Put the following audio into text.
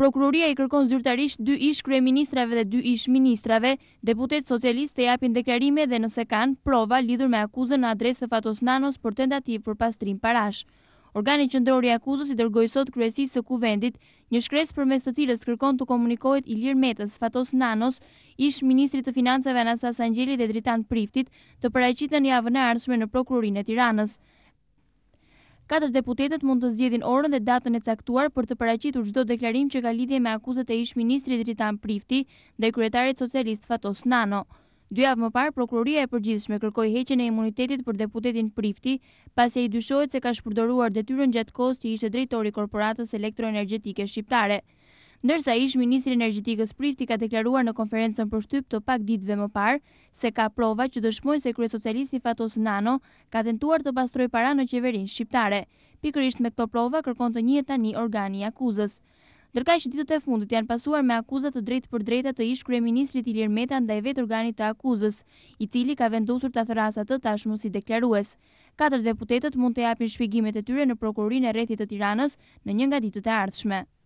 Prokuroria i kërkon zyrtarisht 2 ish-Kryeministrave dhe 2 ish-Ministrave, deputetë socialistë të japin deklarime dhe nëse kanë prova lidhur me akuzën në adresë të Fatos Nanos për tentative për pastrim parash. Organi qendror i akuzës i dërgoi sot kryesisë së kuvendit një shkresë përmes të cilës kërkon të komunikohet Ilir Metës, Fatos Nanos, ish-Ministrit të Financave Anastas Angjelit dhe Dritan Priftit të paraqiten javën e ardhshme në Prokurorinë e Tiranës. 4 deputetët mund të zgjedhin orën dhe datën e caktuar për të paraqitur çdo deklarim që ka lidhje me akuzat e ish-Ministrit Dritan Prifti dhe kryetarit socialist Fatos Nano. 2 javë më parë, Prokuroria e Përgjithshme kërkoi heqjen e imunitetit për deputetin Prifti, pasi ai dyshohet se ka shpërdoruar detyrën gjatë kohës që ishte drejtori i korporatës elektroenergjetike shqiptare. Ndërsa ish-Ministri i Energjetikës Prifti ka deklaruar në konferencën për shtyp të pak ditëve më parë se ka prova që dëshmojnë se kryesocialisti Fatos Nano ka tentuar të pastrojë para në qeverinë shqiptare. Pikërisht me këto prova kërkon të njihet tani organi i akuzës. Ndërkaq që ditët e fundit janë pasuar me akuza të drejtë për drejta të ish-Kryeministrit Ilir Metës ndaj vetë organit të akuzës, i cili ka vendosur ta therrasë atë tashmë si deklarues. 4 deputetët mund të japin shpjegimet e tyre në Prokurorinë e Rrethit të Tiranës në një nga ditët e ardhshme.